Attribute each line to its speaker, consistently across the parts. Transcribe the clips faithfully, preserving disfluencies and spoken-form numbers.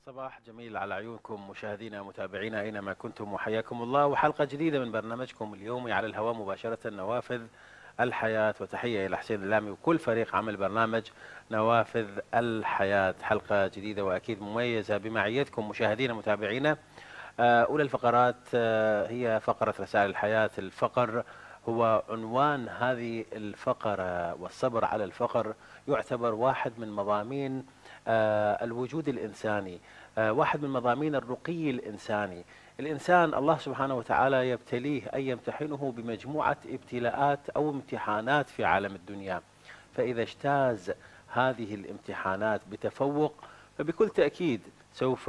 Speaker 1: صباح جميل على عيونكم مشاهدينا متابعينا أينما كنتم وحياكم الله، وحلقة جديدة من برنامجكم اليومي على الهواء مباشرة، نوافذ الحياة. وتحية إلى حسين اللامي وكل فريق عمل برنامج نوافذ الحياة. حلقة جديدة وأكيد مميزة بمعيتكم مشاهدينا متابعينا. أولى الفقرات هي فقرة رسائل الحياة. الفقر هو عنوان هذه الفقرة، والصبر على الفقر يعتبر واحد من مضامين الوجود الإنساني، واحد من مضامين الرقي الإنساني. الإنسان الله سبحانه وتعالى يبتليه أي يمتحنه بمجموعة ابتلاءات أو امتحانات في عالم الدنيا، فإذا اجتاز هذه الامتحانات بتفوق فبكل تأكيد سوف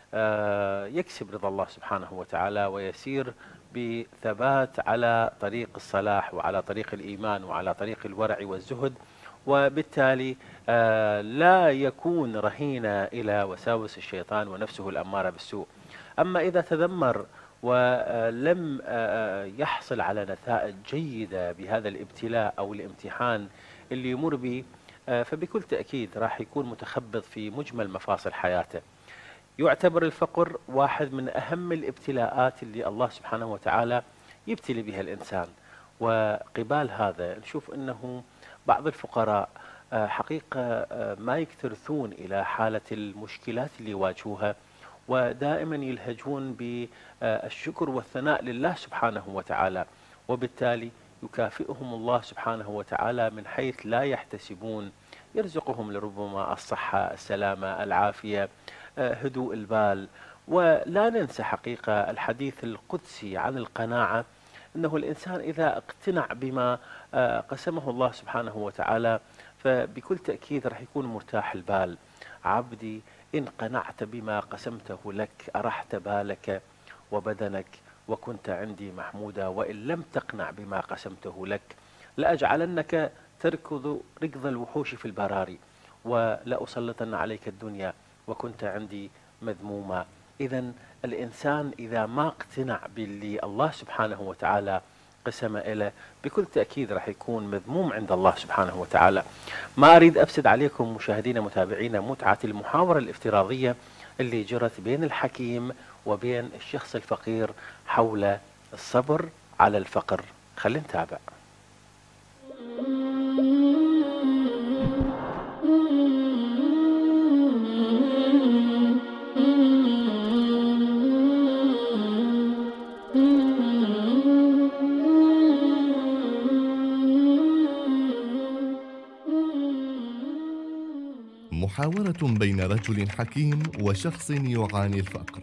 Speaker 1: يكسب رضا الله سبحانه وتعالى ويسير بثبات على طريق الصلاح وعلى طريق الإيمان وعلى طريق الورع والزهد، وبالتالي لا يكون رهينا إلى وساوس الشيطان ونفسه الأمارة بالسوء. أما إذا تذمر ولم يحصل على نتائج جيدة بهذا الابتلاء أو الامتحان اللي يمر به، فبكل تأكيد راح يكون متخبط في مجمل مفاصل حياته. يعتبر الفقر واحد من أهم الابتلاءات اللي الله سبحانه وتعالى يبتلي بها الإنسان. وقبال هذا نشوف أنه بعض الفقراء حقيقة ما يكترثون إلى حالة المشكلات اللي يواجهوها، ودائما يلهجون بالشكر والثناء لله سبحانه وتعالى، وبالتالي يكافئهم الله سبحانه وتعالى من حيث لا يحتسبون، يرزقهم لربما الصحة، السلامة، العافية، هدوء البال. ولا ننسى حقيقة الحديث القدسي عن القناعة، أنه الإنسان إذا اقتنع بما قسمه الله سبحانه وتعالى فبكل تأكيد راح يكون مرتاح البال. عبدي إن قنعت بما قسمته لك أرحت بالك وبدنك وكنت عندي محمودا، وإن لم تقنع بما قسمته لك لأجعلنك تركض ركض الوحوش في البراري ولأسلطن عليك الدنيا وكنت عندي مذموما. إذا الإنسان إذا ما اقتنع باللي الله سبحانه وتعالى قسم له بكل تأكيد راح يكون مذموم عند الله سبحانه وتعالى. ما أريد أفسد عليكم مشاهدينا متابعينا متعة المحاورة الافتراضية اللي جرت بين الحكيم وبين الشخص الفقير حول الصبر على الفقر. خلينا نتابع.
Speaker 2: محاورة بين رجل حكيم وشخص يعاني الفقر.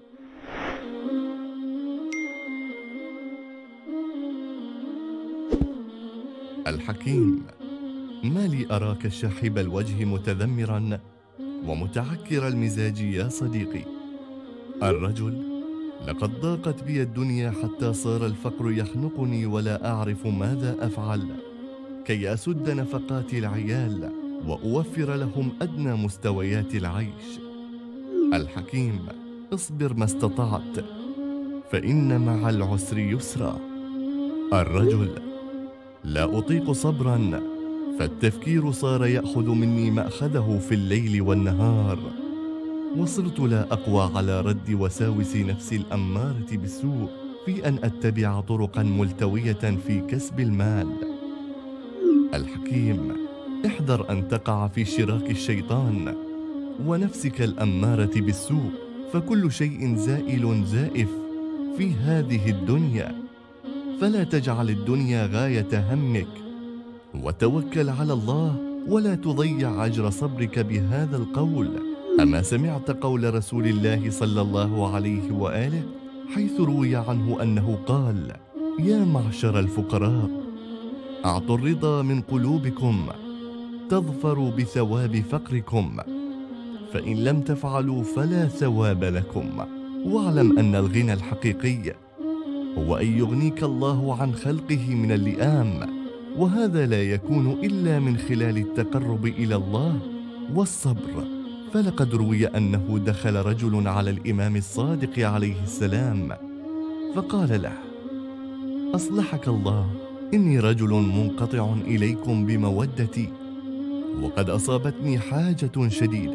Speaker 2: الحكيم: ما لي أراك شاحب الوجه متذمرا ومتعكر المزاج يا صديقي؟ الرجل: لقد ضاقت بي الدنيا حتى صار الفقر يخنقني ولا أعرف ماذا أفعل كي أسد نفقات العيال وأوفر لهم أدنى مستويات العيش. الحكيم: اصبر ما استطعت فإن مع العسر يسرا. الرجل: لا أطيق صبرا فالتفكير صار يأخذ مني مأخذه في الليل والنهار، وصرت لا أقوى على رد وساوس نفسي الأمارة بالسوء في أن أتبع طرقا ملتوية في كسب المال. الحكيم: احذر أن تقع في شراك الشيطان ونفسك الأمارة بالسوء، فكل شيء زائل زائف في هذه الدنيا، فلا تجعل الدنيا غاية همك، وتوكل على الله ولا تضيع أجر صبرك بهذا القول. أما سمعت قول رسول الله صلى الله عليه وآله حيث روي عنه أنه قال: يا معشر الفقراء، أعطوا الرضا من قلوبكم تظفروا بثواب فقركم، فإن لم تفعلوا فلا ثواب لكم. واعلم أن الغنى الحقيقي هو أن يغنيك الله عن خلقه من اللئام، وهذا لا يكون إلا من خلال التقرب إلى الله والصبر. فلقد روي أنه دخل رجل على الإمام الصادق عليه السلام فقال له: أصلحك الله، إني رجل منقطع إليكم بمودتي، وقد أصابتني حاجة شديدة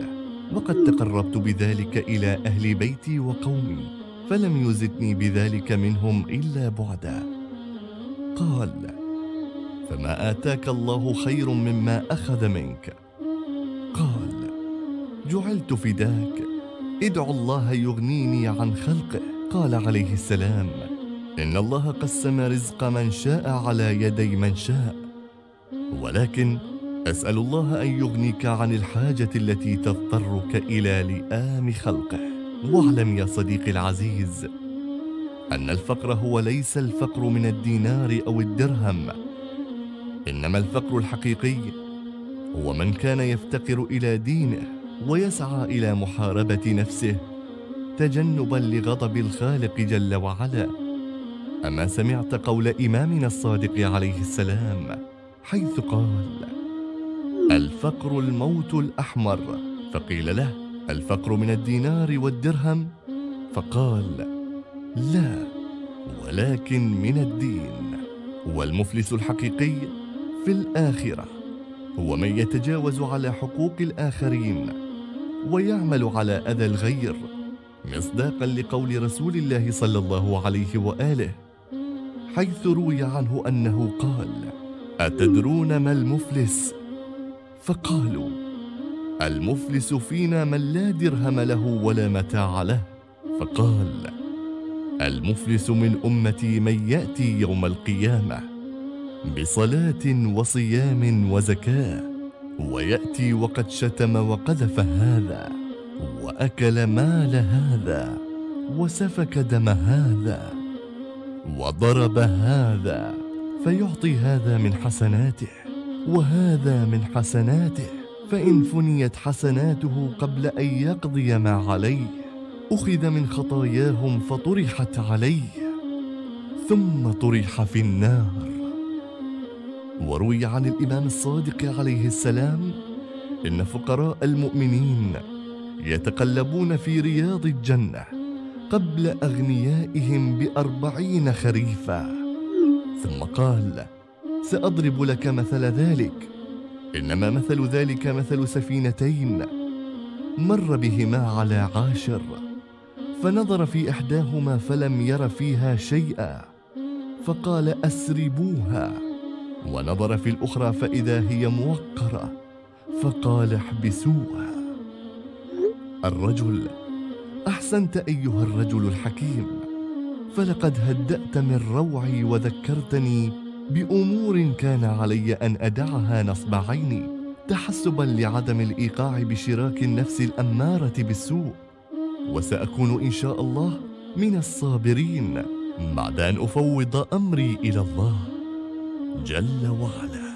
Speaker 2: وقد تقربت بذلك إلى أهل بيتي وقومي، فلم يزدني بذلك منهم إلا بعدا. قال: فما آتاك الله خير مما أخذ منك. قال: جعلت فداك، ادعو الله يغنيني عن خلقه. قال عليه السلام: إن الله قسم رزق من شاء على يدي من شاء، ولكن أسأل الله أن يغنيك عن الحاجة التي تضطرك إلى لئام خلقه. واعلم يا صديقي العزيز أن الفقر هو ليس الفقر من الدينار أو الدرهم، إنما الفقر الحقيقي هو من كان يفتقر إلى دينه ويسعى إلى محاربة نفسه تجنبا لغضب الخالق جل وعلا. أما سمعت قول إمامنا الصادق عليه السلام حيث قال: الفقر الموت الأحمر؟ فقيل له: الفقر من الدينار والدرهم؟ فقال: لا، ولكن من الدين. والمفلس الحقيقي في الآخرة هو من يتجاوز على حقوق الآخرين ويعمل على أذى الغير، مصداقا لقول رسول الله صلى الله عليه وآله حيث روي عنه أنه قال: أتدرون ما المفلس؟ فقالوا: المفلس فينا من لا درهم له ولا متاع له. فقال: المفلس من أمتي من يأتي يوم القيامة بصلاة وصيام وزكاة، ويأتي وقد شتم وقذف هذا، وأكل مال هذا، وسفك دم هذا، وضرب هذا، فيعطي هذا من حسناته وهذا من حسناته، فإن فنيت حسناته قبل أن يقضي ما عليه أخذ من خطاياهم فطرحت عليه ثم طرح في النار. وروي عن الإمام الصادق عليه السلام إن فقراء المؤمنين يتقلبون في رياض الجنة قبل أغنيائهم بأربعين خريفا. ثم قال: سأضرب لك مثل ذلك، إنما مثل ذلك مثل سفينتين مر بهما على عاشر، فنظر في إحداهما فلم ير فيها شيئا فقال: أسربوها. ونظر في الأخرى فإذا هي موقرة فقال: احبسوها. الرجل: أحسنت أيها الرجل الحكيم، فلقد هدأت من روعي وذكرتني بأمور كان علي أن أدعها نصب عيني تحسبا لعدم الإيقاع بشراك النفس الأمارة بالسوء، وسأكون إن شاء الله من الصابرين بعد أن أفوض أمري إلى الله جل وعلا.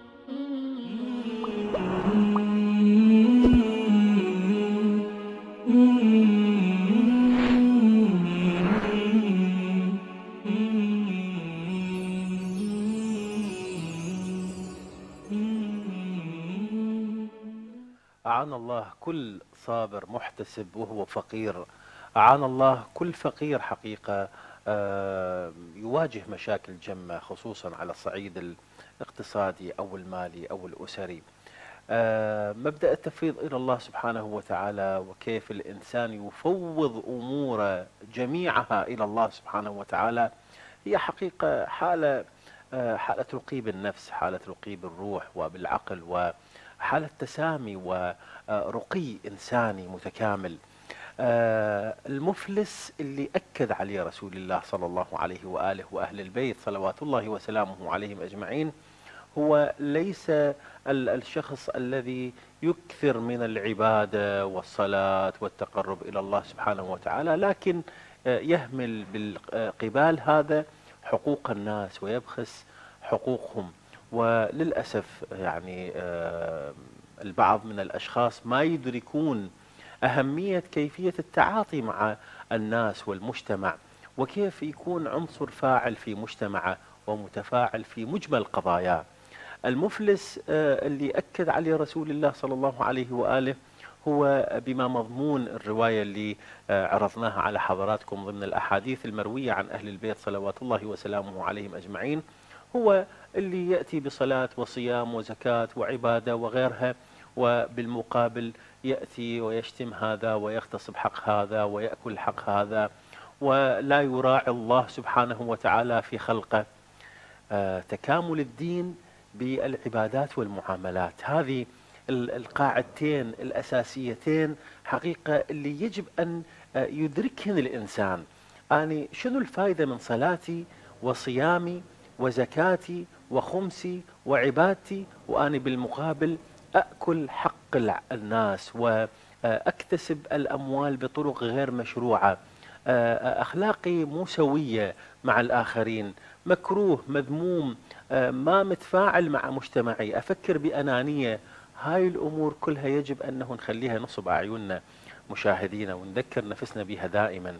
Speaker 1: أعان الله كل صابر محتسب وهو فقير، أعان الله كل فقير حقيقة يواجه مشاكل جمة خصوصا على الصعيد الاقتصادي أو المالي أو الأسري. مبدأ التفويض إلى الله سبحانه وتعالى وكيف الإنسان يفوض أمور جميعها إلى الله سبحانه وتعالى هي حقيقة حالة حالة رقي بالنفس، حالة رقي بالروح وبالعقل، وحالة تسامي ورقي إنساني متكامل. المفلس اللي أكد عليه رسول الله صلى الله عليه وآله وأهل البيت صلوات الله وسلامه عليهم أجمعين هو ليس الشخص الذي يكثر من العبادة والصلاة والتقرب إلى الله سبحانه وتعالى، لكن يهمل بالقبال هذا حقوق الناس ويبخس حقوقهم. وللأسف يعني البعض من الأشخاص ما يدركون أهمية كيفية التعاطي مع الناس والمجتمع، وكيف يكون عنصر فاعل في مجتمعه ومتفاعل في مجمل قضاياه. المفلس اللي أكد عليه رسول الله صلى الله عليه وآله هو بما مضمون الرواية اللي عرضناها على حضراتكم ضمن الأحاديث المروية عن أهل البيت صلوات الله وسلامه عليهم أجمعين، هو اللي يأتي بصلاة وصيام وزكاة وعبادة وغيرها، وبالمقابل يأتي ويشتم هذا ويغتصب حق هذا ويأكل حق هذا، ولا يراعي الله سبحانه وتعالى في خلقه. آه، تكامل الدين بالعبادات والمعاملات، هذه القاعدتين الأساسيتين حقيقة اللي يجب أن آه، يدركهن الإنسان. أنا شنو الفائدة من صلاتي وصيامي وزكاتي وخمسي وعبادتي وأنا بالمقابل أكل حق الناس وأكتسب الأموال بطرق غير مشروعة، أخلاقي مو سوية مع الآخرين، مكروه مذموم، ما متفاعل مع مجتمعي، أفكر بأنانية. هاي الأمور كلها يجب أنه نخليها نصب أعيننا مشاهدينا ونذكر نفسنا بها دائما.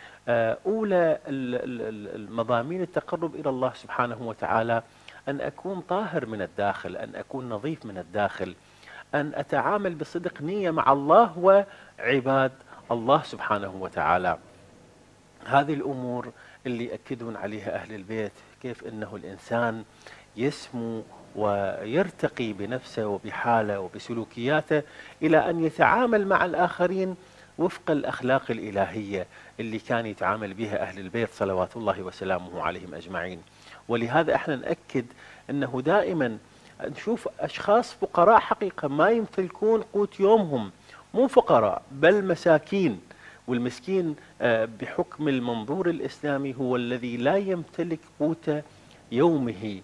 Speaker 1: أولى المضامين التقرب إلى الله سبحانه وتعالى أن أكون طاهر من الداخل، أن أكون نظيف من الداخل، أن أتعامل بصدق نية مع الله وعباد الله سبحانه وتعالى. هذه الأمور اللي يأكدون عليها أهل البيت، كيف أنه الإنسان يسمو ويرتقي بنفسه وبحاله وبسلوكياته إلى أن يتعامل مع الآخرين وفق الأخلاق الإلهية اللي كان يتعامل بها أهل البيت صلوات الله وسلامه عليهم أجمعين. ولهذا احنا نأكد أنه دائما نشوف أشخاص فقراء حقيقة ما يمتلكون قوت يومهم، مو فقراء بل مساكين، والمسكين بحكم المنظور الإسلامي هو الذي لا يمتلك قوت يومه،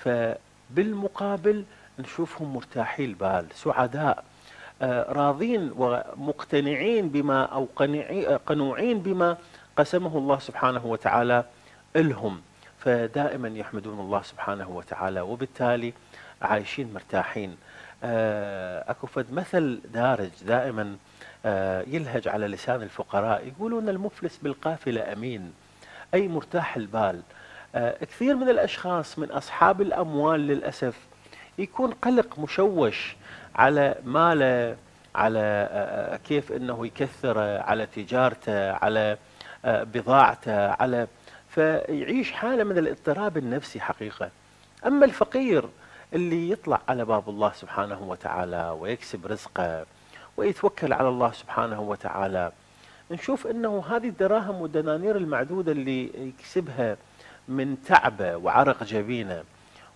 Speaker 1: فبالمقابل نشوفهم مرتاحي البال سعداء راضين ومقتنعين بما أو قنوعين بما قسمه الله سبحانه وتعالى لهم، فدائما يحمدون الله سبحانه وتعالى وبالتالي عايشين مرتاحين. أكو فد مثل دارج دائما يلهج على لسان الفقراء، يقولون المفلس بالقافلة أمين، أي مرتاح البال. كثير من الأشخاص من أصحاب الأموال للأسف يكون قلق مشوش على ماله، على كيف أنه يكثر على تجارته، على بضاعته، على فيعيش حالة من الاضطراب النفسي حقيقة. أما الفقير اللي يطلع على باب الله سبحانه وتعالى ويكسب رزقه ويتوكل على الله سبحانه وتعالى، نشوف أنه هذه الدراهم والدنانير المعدودة اللي يكسبها من تعبه وعرق جبينه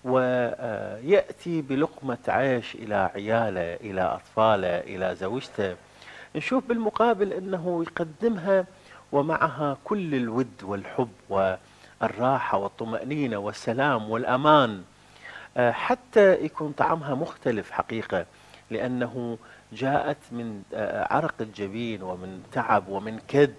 Speaker 1: ويأتي بلقمة عيش إلى عياله، إلى أطفاله، إلى زوجته، نشوف بالمقابل أنه يقدمها ومعها كل الود والحب والراحة والطمأنينة والسلام والأمان، حتى يكون طعمها مختلف حقيقة، لأنه جاءت من عرق الجبين ومن تعب ومن كد.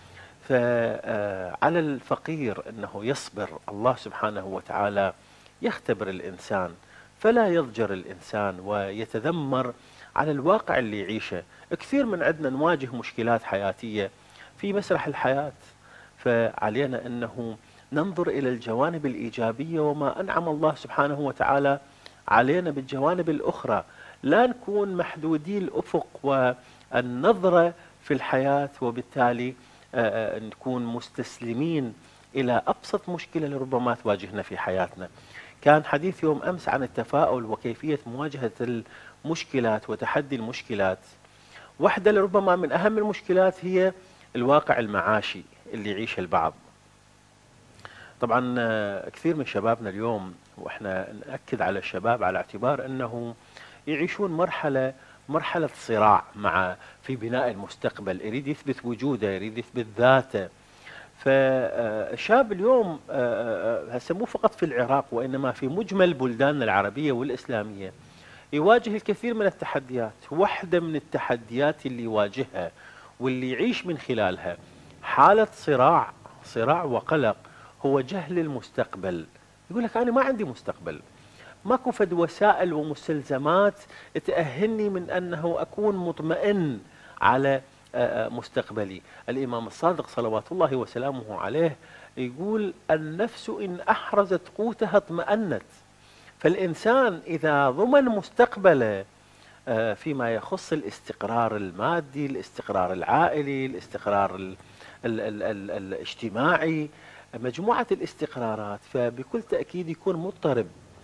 Speaker 1: فعلى الفقير أنه يصبر، الله سبحانه وتعالى يختبر الإنسان فلا يضجر الإنسان ويتذمر على الواقع اللي يعيشه. كثير من عندنا نواجه مشكلات حياتية في مسرح الحياة، فعلينا أنه ننظر إلى الجوانب الإيجابية وما أنعم الله سبحانه وتعالى علينا بالجوانب الأخرى، لا نكون محدودي الأفق والنظرة في الحياة وبالتالي نكون مستسلمين إلى أبسط مشكلة لربما تواجهنا في حياتنا. كان حديث يوم أمس عن التفاؤل وكيفية مواجهة المشكلات وتحدي المشكلات. واحدة لربما من أهم المشكلات هي الواقع المعاشي اللي يعيشه البعض. طبعا كثير من شبابنا اليوم، وإحنا نأكد على الشباب على اعتبار أنه يعيشون مرحلة مرحلة صراع مع في بناء المستقبل، يريد يثبت وجوده، يريد يثبت ذاته. فالشاب اليوم هسه مو فقط في العراق وإنما في مجمل بلداننا العربية والإسلامية يواجه الكثير من التحديات. واحدة من التحديات اللي يواجهها واللي يعيش من خلالها حالة صراع صراع وقلق هو جهل المستقبل. يقول لك أنا ما عندي مستقبل، ماكو فد وسائل ومستلزمات تأهلني من أنه أكون مطمئن على مستقبلي. الإمام الصادق صلوات الله وسلامه عليه يقول النفس إن أحرزت قوتها اطمأنت. فالإنسان إذا ضمن مستقبله فيما يخص الاستقرار المادي، الاستقرار العائلي، الاستقرار ال ال ال ال الاجتماعي، مجموعة الاستقرارات، فبكل تأكيد يكون مضطرب.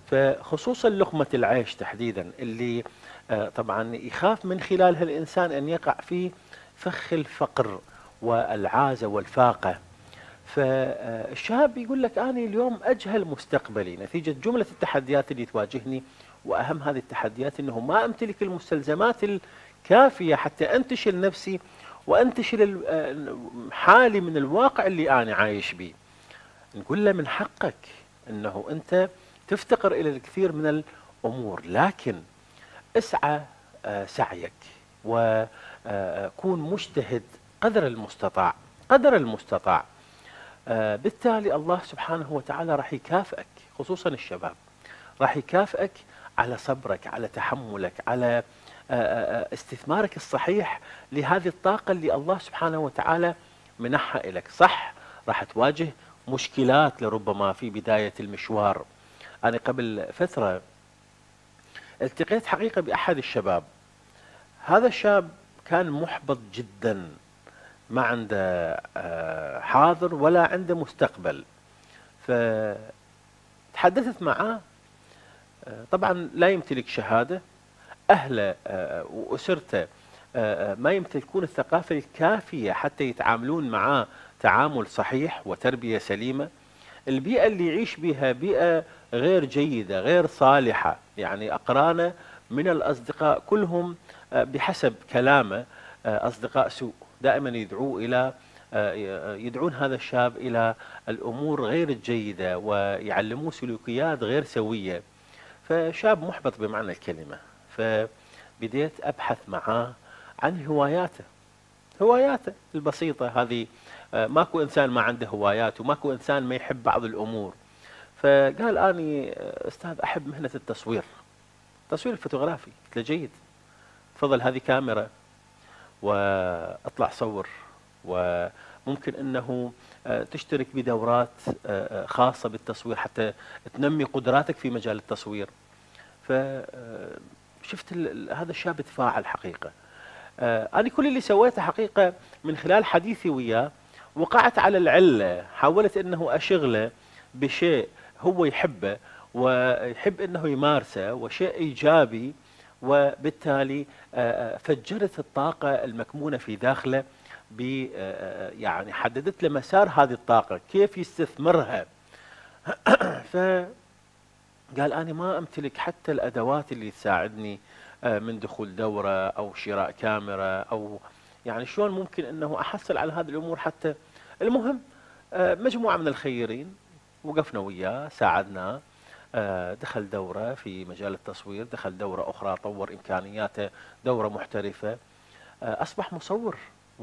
Speaker 1: فخصوصا لقمة العيش تحديدا اللي آه، طبعا يخاف من خلالها الإنسان أن يقع في فخ الفقر والعازة والفاقة. فالشاب يقول لك أنا اليوم أجهل مستقبلي نتيجة جملة التحديات اللي تواجهني، وأهم هذه التحديات أنه ما أمتلك المستلزمات الكافية حتى أنتشل نفسي وأنتشل حالي من الواقع اللي أنا عايش به. نقول له من حقك أنه أنت تفتقر إلى الكثير من الأمور، لكن اسعى سعيك وكون مجتهد قدر المستطاع قدر المستطاع. بالتالي الله سبحانه وتعالى راح يكافئك، خصوصا الشباب راح يكافئك على صبرك، على تحملك، على استثمارك الصحيح لهذه الطاقة اللي الله سبحانه وتعالى منحها إليك. صح راح تواجه مشكلات لربما في بداية المشوار. أنا قبل فترة التقيت حقيقة بأحد الشباب، هذا الشاب كان محبط جدا، ما عنده حاضر ولا عنده مستقبل. فتحدثت معاه، طبعا لا يمتلك شهادة، أهله وأسرته ما يمتلكون الثقافة الكافية حتى يتعاملون معاه تعامل صحيح وتربية سليمة. البيئة اللي يعيش بها بيئة غير جيدة غير صالحة، يعني أقرانه من الأصدقاء كلهم بحسب كلامه أصدقاء سوء، دائما يدعوه إلى يدعون هذا الشاب إلى الأمور غير الجيدة ويعلموه سلوكيات غير سوية. فشاب محبط بمعنى الكلمة. فبديت أبحث معاه عن هواياته هواياته البسيطة هذه. ماكو إنسان ما عنده هوايات، وماكو إنسان ما يحب بعض الأمور. فقال أني أستاذ أحب مهنة التصوير، التصوير الفوتوغرافي. قلت له جيد، تفضل هذه كاميرا واطلع صور، وممكن أنه تشترك بدورات خاصة بالتصوير حتى تنمي قدراتك في مجال التصوير. فشفت هذا الشاب تفاعل حقيقة. أنا كل اللي سويته حقيقة من خلال حديثي وياه وقعت على العلة، حاولت أنه أشغله بشيء هو يحبه ويحب أنه يمارسه وشيء إيجابي، وبالتالي فجرت الطاقة المكمونة في داخله، يعني حددت له مسار هذه الطاقة كيف يستثمرها. فقال أنا ما أمتلك حتى الأدوات اللي تساعدني من دخول دورة أو شراء كاميرا، أو يعني شلون ممكن أنه أحصل على هذه الأمور حتى. المهم مجموعة من الخيرين وقفنا وياه ساعدناه، دخل دورة في مجال التصوير، دخل دورة أخرى طور إمكانياته، دورة محترفة، أصبح مصور.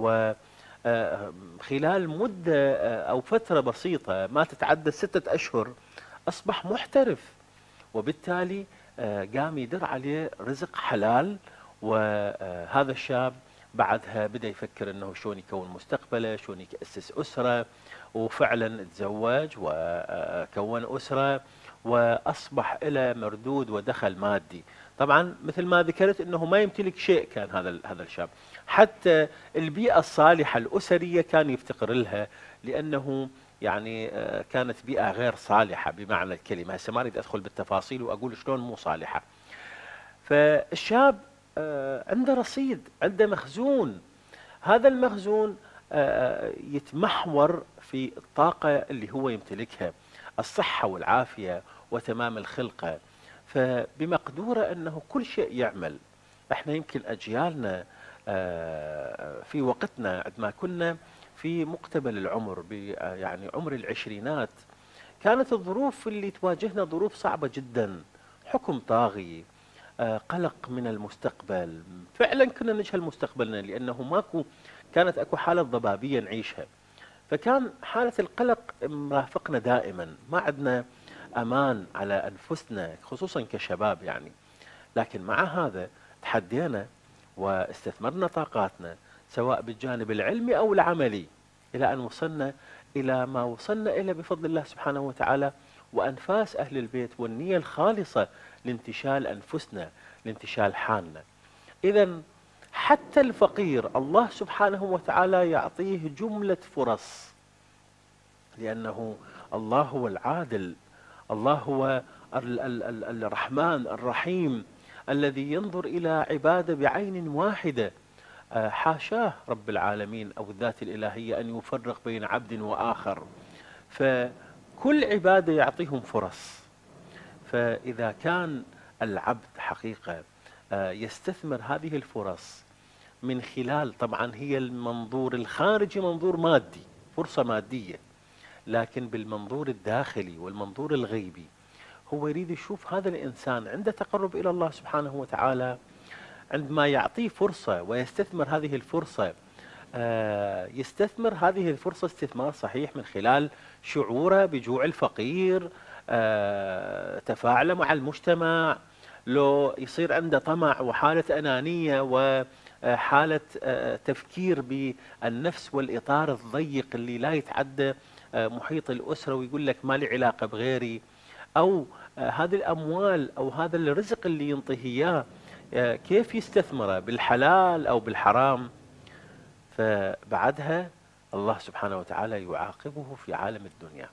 Speaker 1: وخلال مدة أو فترة بسيطة ما تتعدى ستة أشهر أصبح محترف، وبالتالي قام يدر عليه رزق حلال. وهذا الشاب بعدها بدأ يفكر أنه شلون يكون مستقبله، شلون يأسس أسرة، وفعلا تزوج وكون أسرة وأصبح إلى مردود ودخل مادي. طبعا مثل ما ذكرت أنه ما يمتلك شيء كان هذا هذا الشاب، حتى البيئة الصالحة الأسرية كان يفتقر لها، لأنه يعني كانت بيئة غير صالحة بمعنى الكلمة. هسه ما أريد أدخل بالتفاصيل وأقول شلون مو صالحة. فالشاب عنده رصيد، عنده مخزون، هذا المخزون يتمحور في الطاقة اللي هو يمتلكها، الصحة والعافية وتمام الخلقة. فبمقدوره أنه كل شيء يعمل. احنا يمكن أجيالنا في وقتنا عندما كنا في مقتبل العمر، يعني عمر العشرينات، كانت الظروف اللي تواجهنا ظروف صعبة جدا، حكم طاغي، قلق من المستقبل. فعلا كنا نجهل مستقبلنا لأنه ماكو، كانت أكو حالة ضبابية نعيشها. فكان حالة القلق مرافقنا دائما، ما عندنا أمان على أنفسنا خصوصا كشباب يعني. لكن مع هذا تحدينا واستثمرنا طاقاتنا سواء بالجانب العلمي أو العملي، إلى أن وصلنا إلى ما وصلنا إلى بفضل الله سبحانه وتعالى وأنفاس أهل البيت والنية الخالصة لانتشال أنفسنا، لانتشال حالنا. إذا حتى الفقير الله سبحانه وتعالى يعطيه جملة فرص، لأنه الله هو العادل، الله هو ال ال ال الرحمن الرحيم الذي ينظر إلى عباده بعين واحدة. حاشاه رب العالمين أو الذات الإلهية أن يفرق بين عبد وآخر، فكل عبادة يعطيهم فرص. فإذا كان العبد حقيقة يستثمر هذه الفرص من خلال، طبعا هي المنظور الخارجي منظور مادي، فرصة مادية، لكن بالمنظور الداخلي والمنظور الغيبي هو يريد يشوف هذا الإنسان عنده تقرب إلى الله سبحانه وتعالى. عندما يعطيه فرصة ويستثمر هذه الفرصة، يستثمر هذه الفرصة استثمار صحيح من خلال شعوره بجوع الفقير، تفاعله مع المجتمع. لو يصير عنده طمع وحالة أنانية وحالة تفكير بالنفس والإطار الضيق اللي لا يتعدى محيط الأسرة ويقول لك ما لي علاقة بغيري، أو هذه الأموال أو هذا الرزق اللي ينطيه إياه كيف يستثمره بالحلال أو بالحرام، فبعدها الله سبحانه وتعالى يعاقبه في عالم الدنيا،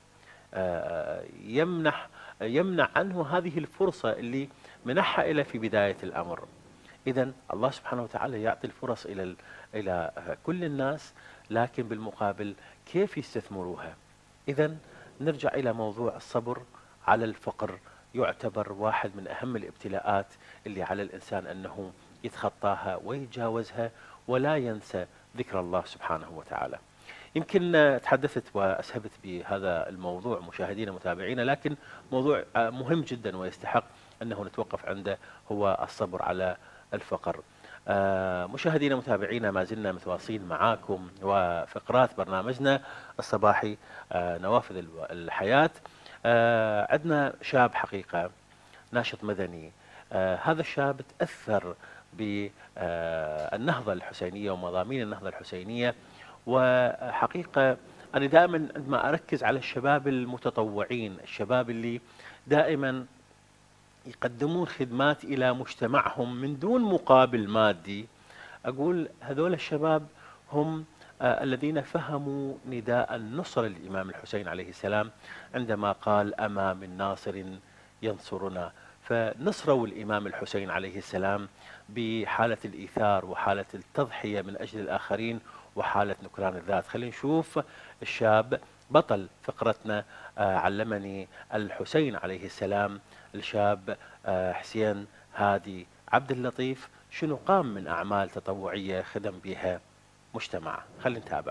Speaker 1: يمنح يمنع عنه هذه الفرصة اللي منحها إلى في بداية الأمر. إذن الله سبحانه وتعالى يعطي الفرص إلى إلى كل الناس، لكن بالمقابل كيف يستثمروها. إذن نرجع إلى موضوع الصبر على الفقر، يعتبر واحد من أهم الابتلاءات اللي على الإنسان أنه يتخطاها ويتجاوزها ولا ينسى ذكر الله سبحانه وتعالى. يمكن تحدثت وأسهبت بهذا الموضوع مشاهدينا متابعينا، لكن موضوع مهم جدا ويستحق أنه نتوقف عنده، هو الصبر على الفقر. مشاهدينا متابعينا، ما زلنا متواصلين معاكم وفقرات برنامجنا الصباحي نوافذ الحياة. عندنا شاب حقيقة ناشط مدني، هذا الشاب تأثر بالنهضة الحسينية ومضامين النهضة الحسينية، وحقيقة أنا دائما عندما أركز على الشباب المتطوعين، الشباب اللي دائما يقدمون خدمات إلى مجتمعهم من دون مقابل مادي، أقول هذول الشباب هم الذين فهموا نداء النصر للإمام الحسين عليه السلام عندما قال أما من ناصر ينصرنا، فنصروا الإمام الحسين عليه السلام بحالة الإيثار وحالة التضحية من أجل الآخرين وحالة نكران الذات. خلينا نشوف الشاب بطل فقرتنا علمني الحسين عليه السلام، الشاب حسين هادي عبد اللطيف، شنو قام من أعمال تطوعية خدم بها مجتمعه. خلينا نتابع.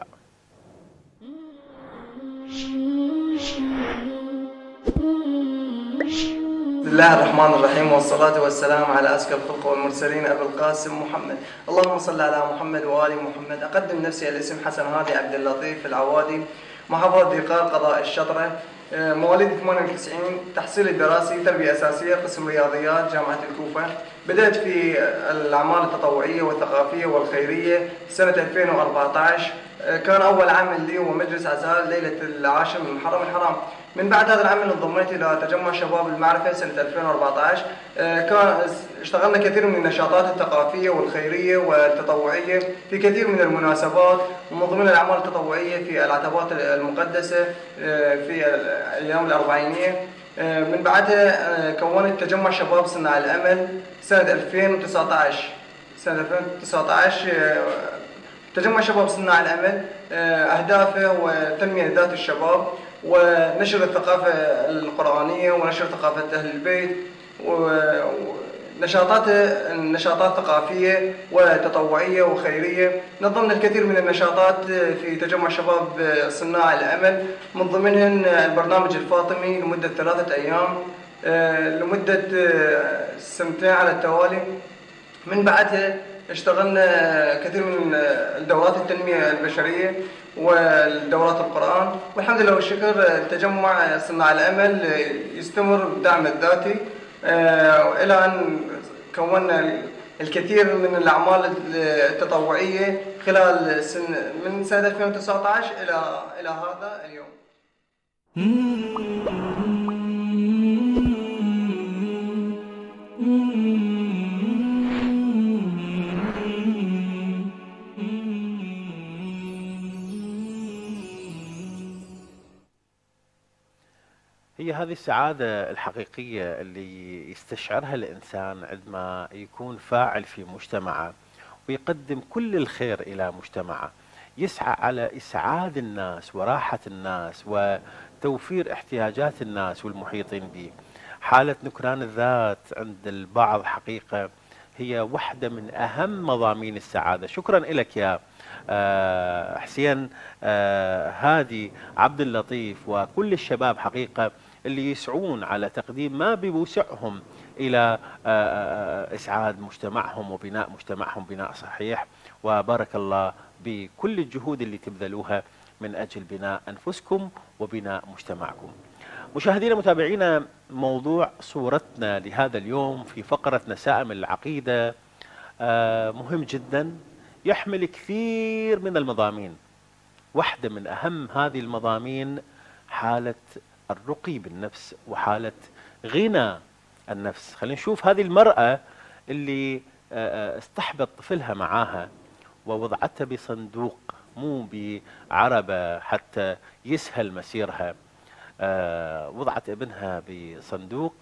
Speaker 3: بسم الله الرحمن الرحيم، والصلاة والسلام على أزكى الخلق والمرسلين أبي القاسم محمد. اللهم صل على محمد وآل محمد. أقدم نفسي الاسم حسن هادي عبد اللطيف العوادي، محافظة ديقار قضاء الشطرة، مواليد ثمانية وتسعين، تحصيلي الدراسي تربية أساسية قسم رياضيات جامعة الكوفة. بدأت في الأعمال التطوعية والثقافية والخيرية سنة ألفين وأربعة عشر، كان أول عمل لي هو مجلس عزاء ليلة العاشر من محرم الحرام. من بعد هذا العمل انضميت إلى تجمع شباب المعرفة سنة ألفين وأربعة عشر، كان اشتغلنا كثير من النشاطات الثقافية والخيرية والتطوعية في كثير من المناسبات، ومن ضمن الأعمال التطوعية في العتبات المقدسة في الأيام الأربعينية. من بعدها كونت تجمع شباب صناع الأمل سنة ألفين وتسعة عشر. سنة ألفين وتسعة عشر تجمع شباب صناع الأمل أهدافه هو تنمية ذات الشباب ونشر الثقافة القرآنية ونشر ثقافة أهل البيت، ونشاطات نشاطات ثقافية وتطوعية وخيرية. نظمنا الكثير من النشاطات في تجمع شباب صناع الأمل، من ضمنهن البرنامج الفاطمي لمدة ثلاثة أيام لمدة سنتين على التوالي. من بعدها اشتغلنا كثير من الدورات التنمية البشرية والدورات القرآن، والحمد لله والشكر تجمع صناع الأمل يستمر بالدعم الذاتي إلى أن كونا الكثير من الأعمال التطوعية خلال سن من سنة ألفين وتسعة عشر إلى إلى هذا اليوم.
Speaker 1: هي هي هذه السعادة الحقيقية اللي يستشعرها الإنسان عندما يكون فاعل في مجتمعه ويقدم كل الخير إلى مجتمعه، يسعى على إسعاد الناس وراحة الناس وتوفير احتياجات الناس والمحيطين به. حالة نكران الذات عند البعض حقيقة هي واحدة من أهم مضامين السعادة. شكرا لك يا آه، حسين آه، هادي عبد اللطيف وكل الشباب حقيقة اللي يسعون على تقديم ما بوسعهم إلى آه، إسعاد مجتمعهم وبناء مجتمعهم بناء صحيح. وبارك الله بكل الجهود اللي تبذلوها من أجل بناء أنفسكم وبناء مجتمعكم. مشاهدينا متابعينا، موضوع صورتنا لهذا اليوم في فقرة نسائم العقيدة آه، مهم جدا، يحمل كثير من المضامين. واحدة من أهم هذه المضامين حالة الرقي بالنفس وحالة غنى النفس. خلينا نشوف هذه المرأة اللي آه، استحبت طفلها معاها ووضعتها بصندوق مو بعربة حتى يسهل مسيرها. آه، وضعت ابنها بصندوق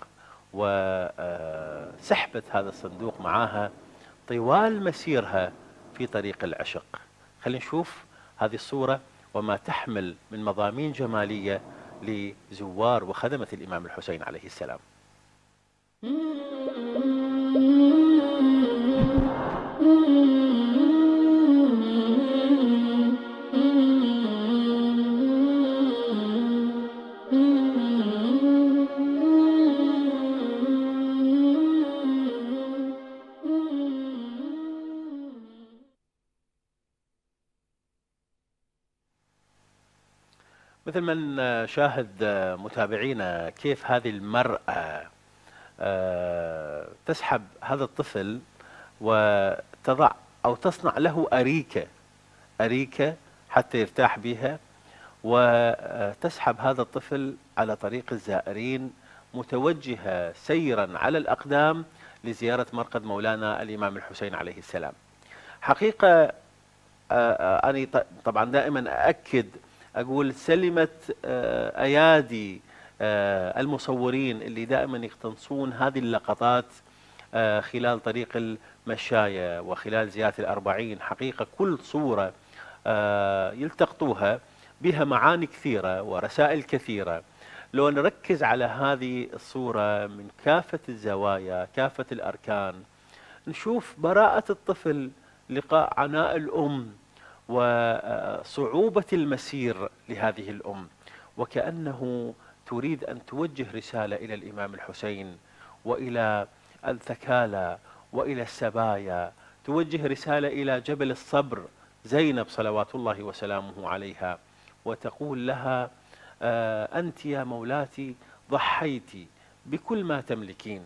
Speaker 1: وسحبت هذا الصندوق معاها طوال مسيرها في طريق العشق. خلينا نشوف هذه الصورة وما تحمل من مضامين جمالية لزوار وخدمة الإمام الحسين عليه السلام. مثل ما نشاهد متابعينا كيف هذه المرأة تسحب هذا الطفل وتضع أو تصنع له أريكة أريكة حتى يرتاح بها، وتسحب هذا الطفل على طريق الزائرين متوجهة سيرا على الأقدام لزيارة مرقد مولانا الإمام الحسين عليه السلام. حقيقة أنا طبعا دائما أأكد أقول سلمت أيادي المصورين اللي دائما يقتنصون هذه اللقطات خلال طريق المشاية وخلال زيارة الأربعين. حقيقة كل صورة يلتقطوها بها معاني كثيرة ورسائل كثيرة. لو نركز على هذه الصورة من كافة الزوايا كافة الأركان، نشوف براءة الطفل، لقاء عناء الأم وصعوبة المسير لهذه الأم، وكأنه تريد أن توجه رسالة إلى الإمام الحسين وإلى الثكالى وإلى السبايا، توجه رسالة إلى جبل الصبر زينب صلوات الله وسلامه عليها، وتقول لها آه أنت يا مولاتي ضحيت بكل ما تملكين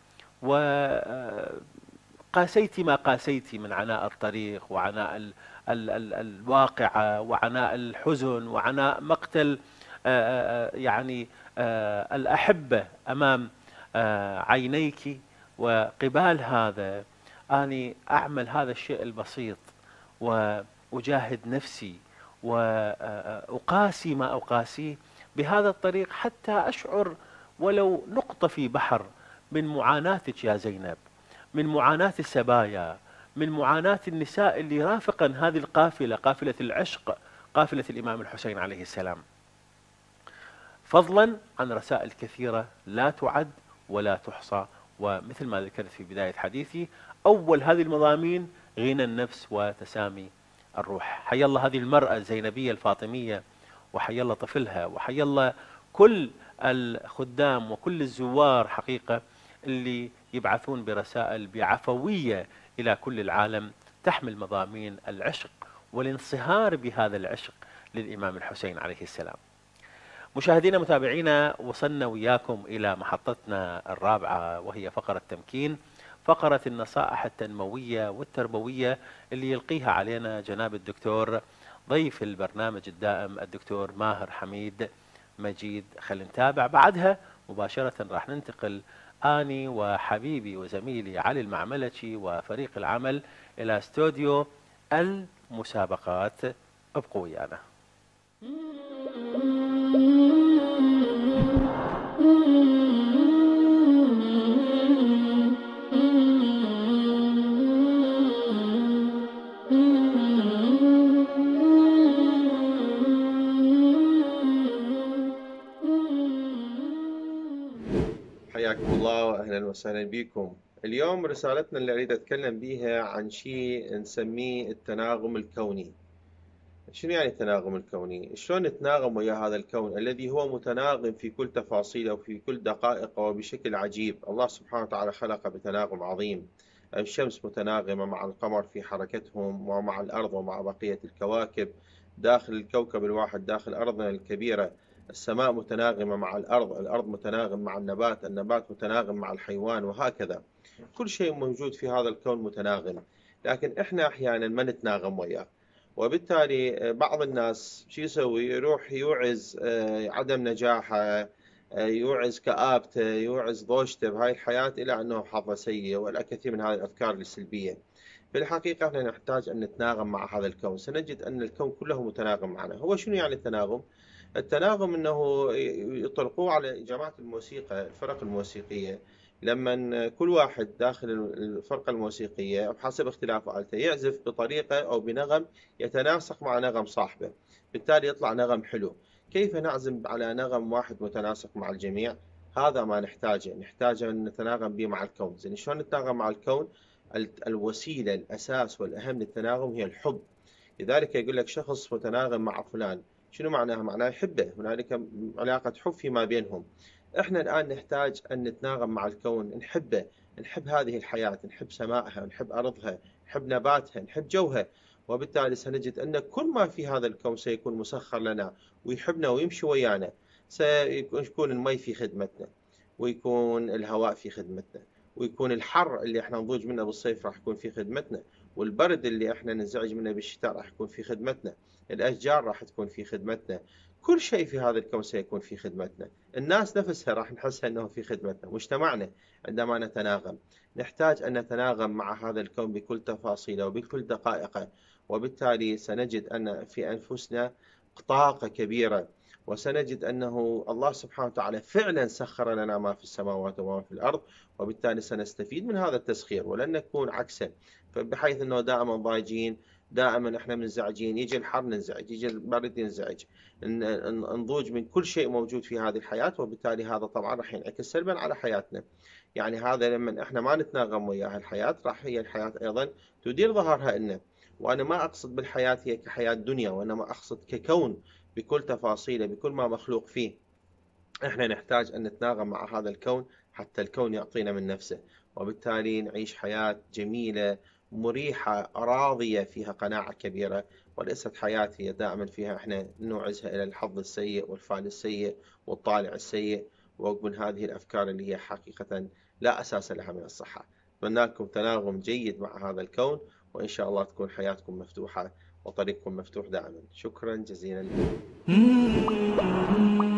Speaker 1: وقاسيت ما قاسيت من عناء الطريق وعناء ال ال ال الواقعة وعناء الحزن وعناء مقتل آه يعني آه الأحبة أمام آه عينيك، وقبال هذا أني أعمل هذا الشيء البسيط وأجاهد نفسي وأقاسي ما أقاسيه بهذا الطريق حتى أشعر ولو نقطة في بحر من معاناتك يا زينب، من معاناة السبايا، من معاناة النساء اللي رافقا هذه القافلة، قافلة العشق، قافلة الإمام الحسين عليه السلام، فضلا عن رسائل كثيرة لا تعد ولا تحصى. ومثل ما ذكرت في بداية حديثي، أول هذه المضامين غنى النفس وتسامي الروح. حي الله هذه المرأة الزينبية الفاطمية، وحي الله طفلها، وحي الله كل الخدام وكل الزوار حقيقة اللي يبعثون برسائل بعفوية إلى كل العالم تحمل مضامين العشق والانصهار بهذا العشق للإمام الحسين عليه السلام. مشاهدينا متابعينا، وصلنا وياكم إلى محطتنا الرابعة وهي فقرة تمكين، فقرة النصائح التنموية والتربوية اللي يلقيها علينا جناب الدكتور ضيف البرنامج الدائم الدكتور ماهر حميد مجيد. خلينا نتابع، بعدها مباشرة راح ننتقل أني وحبيبي وزميلي علي المعملشي وفريق العمل إلى استوديو المسابقات. ابقوا ويانا.
Speaker 4: حياكم الله وأهلا وسهلا بكم. اليوم رسالتنا اللي أريد أتكلم بيها عن شيء نسميه التناغم الكوني. شنو يعني التناغم الكوني؟ شلون نتناغم ويا هذا الكون الذي هو متناغم في كل تفاصيله وفي كل دقائقه وبشكل عجيب. الله سبحانه وتعالى خلق بتناغم عظيم. الشمس متناغمة مع القمر في حركتهم ومع الأرض ومع بقية الكواكب داخل الكوكب الواحد داخل أرضنا الكبيرة. السماء متناغمة مع الأرض، الأرض متناغم مع النبات، النبات متناغم مع الحيوان، وهكذا. كل شيء موجود في هذا الكون متناغم، لكن إحنا أحيانا ما نتناغم وياه. وبالتالي بعض الناس شو يسوي؟ يروح يوعز عدم نجاحه، يوعز كآبته، يوعز ضوجته بهاي الحياة إلى أنه حظه سيء، وإلى كثير من هذه الأفكار السلبية. في الحقيقة احنا نحتاج أن نتناغم مع هذا الكون. سنجد أن الكون كله متناغم معنا. هو شنو يعني التناغم؟ التناغم أنه يطلقوه على جماعة الموسيقى، الفرق الموسيقية، لما كل واحد داخل الفرقة الموسيقية بحسب اختلاف آلته يعزف بطريقة أو بنغم يتناسق مع نغم صاحبه، بالتالي يطلع نغم حلو. كيف نعزم على نغم واحد متناسق مع الجميع؟ هذا ما نحتاجه، نحتاج أن نتناغم به مع الكون. زين شلون نتناغم مع الكون؟ الوسيلة الأساس والأهم للتناغم هي الحب. لذلك يقول لك شخص متناغم مع فلان، شنو معناها؟ معناه يحبه، هنالك علاقة حب فيما بينهم. احنا الآن نحتاج أن نتناغم مع الكون، نحبه، نحب هذه الحياة، نحب سمائها، نحب أرضها، نحب نباتها، نحب جوها. وبالتالي سنجد أن كل ما في هذا الكون سيكون مسخر لنا ويحبنا ويمشي ويانا. سيكون المي في خدمتنا، ويكون الهواء في خدمتنا، ويكون الحر اللي احنا نضوج منه بالصيف راح يكون في خدمتنا، والبرد اللي احنا ننزعج منه بالشتاء راح يكون في خدمتنا، الأشجار راح تكون في خدمتنا، كل شيء في هذا الكون سيكون في خدمتنا. الناس نفسها راح نحسها أنه في خدمتنا. مجتمعنا عندما نتناغم نحتاج أن نتناغم مع هذا الكون بكل تفاصيله وبكل دقائقه، وبالتالي سنجد أن في أنفسنا طاقة كبيرة، وسنجد أنه الله سبحانه وتعالى فعلا سخر لنا ما في السماوات وما في الأرض، وبالتالي سنستفيد من هذا التسخير ولن نكون عكسه. فبحيث أنه دائما ضايجين، دائما احنا منزعجين، يجي الحر ننزعج، يجي البرد ننزعج، نضوج من كل شيء موجود في هذه الحياة، وبالتالي هذا طبعا راح ينعكس سلبا على حياتنا. يعني هذا لما احنا ما نتناغم وياها الحياة، راح هي الحياة أيضا تدير ظهرها لنا. وأنا ما أقصد بالحياة هي كحياة دنيا، وإنما أقصد ككون بكل تفاصيله، بكل ما مخلوق فيه. احنا نحتاج أن نتناغم مع هذا الكون حتى الكون يعطينا من نفسه، وبالتالي نعيش حياة جميلة مريحة راضية فيها قناعة كبيرة، وليست حياة هي دائما فيها احنا نوعزها إلى الحظ السيء والفعل السيء والطالع السيء، ومن هذه الأفكار اللي هي حقيقة لا أساس لها من الصحة. أتمنى لكم تناغم جيد مع هذا الكون، وإن شاء الله تكون حياتكم مفتوحة وطريقكم مفتوح دائما. شكرا جزيلا لكم.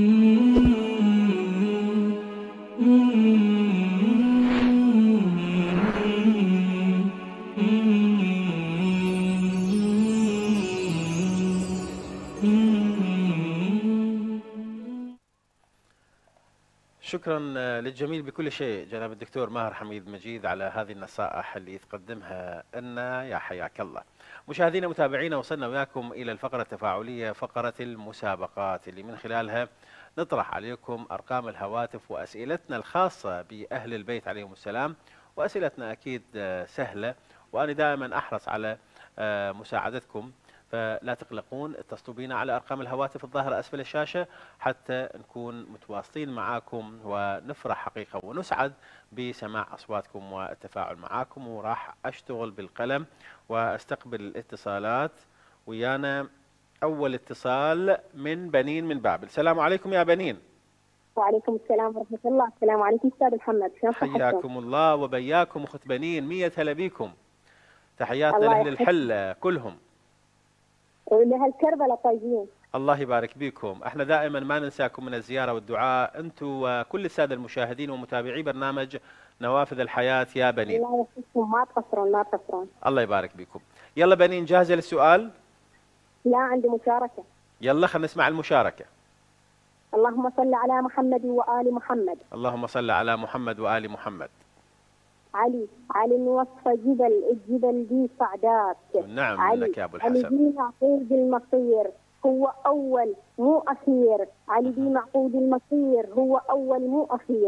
Speaker 1: شكرا للجميل بكل شيء جناب الدكتور ماهر حميد مجيد على هذه النصائح اللي تقدمها لنا، يا حياك الله. مشاهدينا متابعينا، وصلنا وياكم إلى الفقرة التفاعلية، فقرة المسابقات، اللي من خلالها نطرح عليكم أرقام الهواتف وأسئلتنا الخاصة بأهل البيت عليهم السلام. وأسئلتنا أكيد سهلة، وأنا دائما أحرص على مساعدتكم، فلا تقلقون، اتصلوا بنا على أرقام الهواتف الظاهرة أسفل الشاشة حتى نكون متواصلين معاكم ونفرح حقيقة ونسعد بسماع أصواتكم والتفاعل معاكم. وراح أشتغل بالقلم وأستقبل الاتصالات. ويانا أول اتصال من بنين من بابل. السلام عليكم يا بنين.
Speaker 5: وعليكم السلام ورحمة الله. السلام عليكم أستاذ محمد.
Speaker 1: حياكم الله وبياكم أخت بنين، مية هلا بيكم. تحياتنا لأهل الحلة كلهم
Speaker 5: ولأهل كربلاء طيبين.
Speaker 1: الله يبارك بكم. احنا دائما ما ننساكم من الزيارة والدعاء، انتم وكل السادة المشاهدين ومتابعي برنامج نوافذ الحياة يا بنين.
Speaker 5: الله يحفظكم، ما تقصرون ما تقصرون.
Speaker 1: الله يبارك بكم. يلا بنين، جاهزة للسؤال؟
Speaker 5: لا، عندي مشاركة.
Speaker 1: يلا خلينا نسمع المشاركة.
Speaker 5: اللهم صل على محمد وآل محمد.
Speaker 1: اللهم صل على محمد وآل محمد.
Speaker 5: علي علي وصف جبل، الجبل دي صعدات.
Speaker 1: نعم
Speaker 5: علي
Speaker 1: لك يا أبو الحسن.
Speaker 5: علي دي معقود المصير، هو أول مو أخير. علي دي معقود المصير، هو أول مو أخير.